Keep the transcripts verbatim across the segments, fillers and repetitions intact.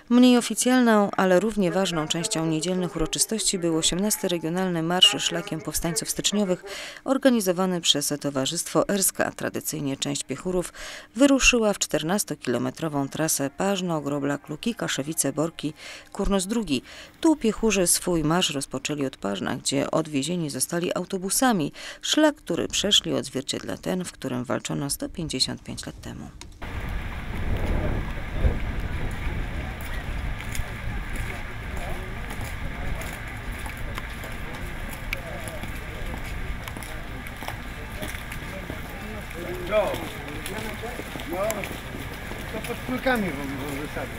Mniej oficjalną, ale równie ważną częścią niedzielnych uroczystości był osiemnasty Regionalny Marsz Szlakiem Powstańców Styczniowych organizowany przez Towarzystwo Erska. Tradycyjnie część piechurów wyruszyła w czternastokilometrową trasę Parzno, Groblak, Luki, Kaszewice, Borki, Kurnos drugi. Tu piechurzy swój marsz rozpoczęli od Parzna, gdzie odwiezieni zostali autobusami. Szlak, który przeszli, odzwierciedla ten, w którym walczono sto pięćdziesiąt pięć lat temu. No, no, to pod kulkami wam wysadzić.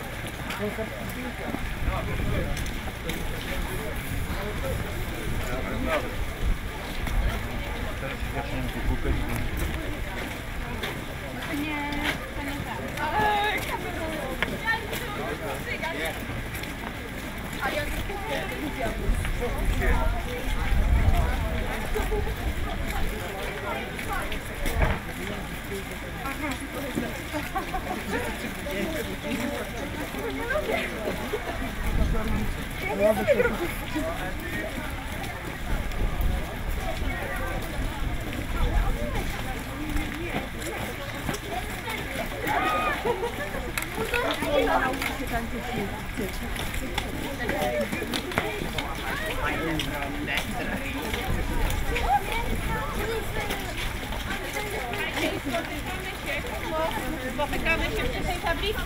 Teraz zaczynam tu kulkę. Spotykamy się przy tej tablicy.